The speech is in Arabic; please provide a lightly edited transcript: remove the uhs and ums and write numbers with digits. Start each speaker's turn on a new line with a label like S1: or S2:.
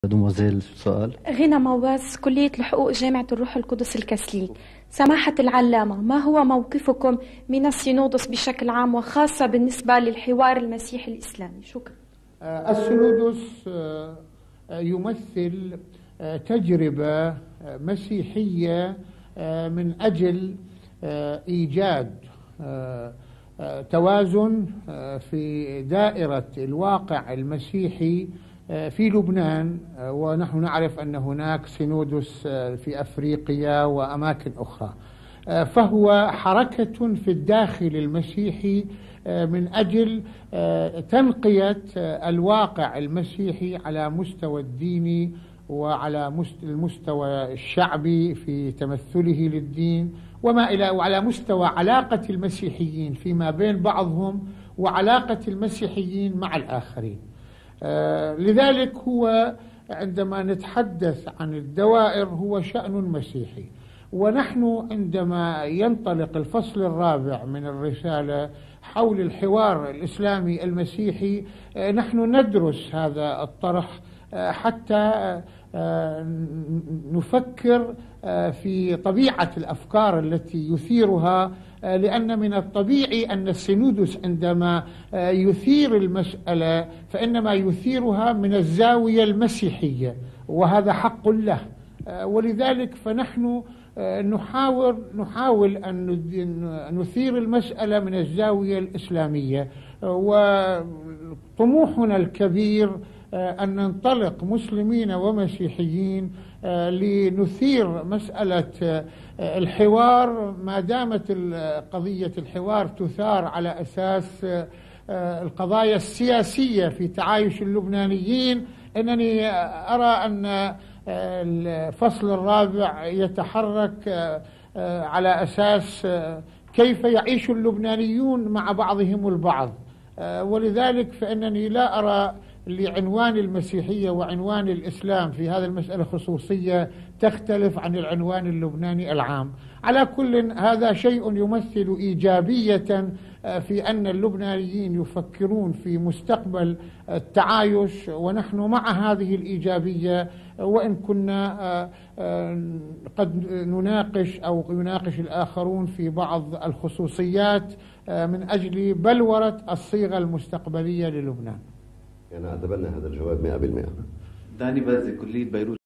S1: دوموزيل سؤال.
S2: غنى مواس، كلية الحقوق، جامعة الروح القدس الكاثوليك. سماحة العلامة، ما هو موقفكم من السينودس بشكل عام وخاصة بالنسبة للحوار المسيحي الإسلامي؟ شكرا.
S3: السينودس يمثل تجربة مسيحية من أجل إيجاد توازن في دائرة الواقع المسيحي في لبنان، ونحن نعرف أن هناك سينودس في أفريقيا وأماكن أخرى. فهو حركة في الداخل المسيحي من أجل تنقية الواقع المسيحي على مستوى الديني وعلى المستوى الشعبي في تمثله للدين وعلى مستوى علاقة المسيحيين فيما بين بعضهم وعلاقة المسيحيين مع الآخرين. لذلك هو عندما نتحدث عن الدوائر هو شأن مسيحي، ونحن عندما ينطلق الفصل الرابع من الرسالة حول الحوار الإسلامي المسيحي نحن ندرس هذا الطرح حتى نفكر في طبيعة الأفكار التي يثيرها، لأن من الطبيعي أن السينودس عندما يثير المسألة فإنما يثيرها من الزاوية المسيحية، وهذا حق له. ولذلك فنحن نحاول أن نثير المسألة من الزاوية الإسلامية، وطموحنا الكبير أن ننطلق مسلمين ومسيحيين لنثير مسألة الحوار، ما دامت قضية الحوار تثار على أساس القضايا السياسية في تعايش اللبنانيين. أنني أرى أن الفصل الرابع يتحرك على أساس كيف يعيش اللبنانيون مع بعضهم البعض، ولذلك فإنني لا أرى لعنوان المسيحية وعنوان الإسلام في هذه المسألة خصوصية تختلف عن العنوان اللبناني العام. على كل هذا شيء يمثل إيجابية في أن اللبنانيين يفكرون في مستقبل التعايش، ونحن مع هذه الإيجابية، وإن كنا قد نناقش أو يناقش الآخرون في بعض الخصوصيات من أجل بلورة الصيغة المستقبلية للبنان.
S4: أنا أتبنى هذا الجواب 100%.
S1: داني بازي، كلية بيروت.